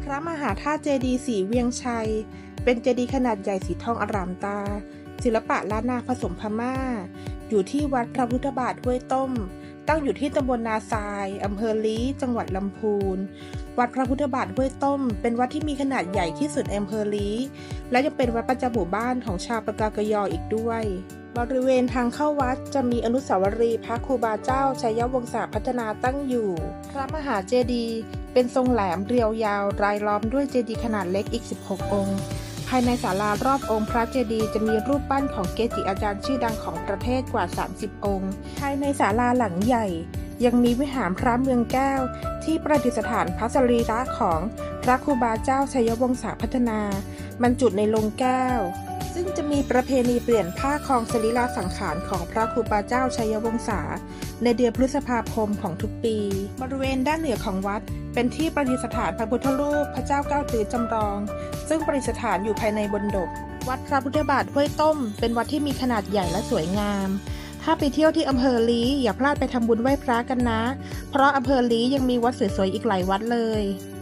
ระมหาธาตุเจดีย์สีเวียงชัยเป็นเจดีย์ขนาดใหญ่สีทองอร่ามตาศิลปะล้านนาผสมพม่าอยู่ที่วัดพระพุทธบาทห้วยต้มตั้งอยู่ที่ตำบลนาทรายอำเภอลี้จังหวัดลำพูนวัดพระพุทธบาทห้วยต้มเป็นวัดที่มีขนาดใหญ่ที่สุดในอำเภอลี้และยังเป็นวัดประจำหมู่บ้านของชาวปากากยออีกด้วยบริเวณทางเข้าวัดจะมีอนุสาวรีย์พระครูบาเจ้าชัยวงศาพัฒนาตั้งอยู่พระมหาเจดีย์เป็นทรงแหลมเรียวยาวรายล้อมด้วยเจดีย์ขนาดเล็กอีก16องค์ภายในศาลารอบองค์พระเจดีย์จะมีรูปปั้นของเกจิอาจารย์ชื่อดังของประเทศกว่า30องค์ภายในศาลาหลังใหญ่ยังมีวิหารพระเมืองแก้วที่ประดิษฐานพระสรีระของพระครูบาเจ้าชัยวงศาพัฒนาบรรจุในโลงแก้วซึ่งจะมีประเพณีเปลี่ยนผ้าครองสรีระสังขารของพระครูบาเจ้าชัยวงศาในเดือนพฤษภาคมของทุกปีบริเวณด้านเหนือของวัดเป็นที่ประดิษฐานพระพุทธรูปพระเจ้าเก้าตื้อจำลองซึ่งประดิษฐานอยู่ภายในบนดกวัดพระพุทธบาทห้วยต้มเป็นวัดที่มีขนาดใหญ่และสวยงามถ้าไปเที่ยวที่อำเภอลี้อย่าพลาดไปทำบุญไหว้พระกันนะเพราะอำเภอลี้ยังมีวัดสวยๆอีกหลายวัดเลย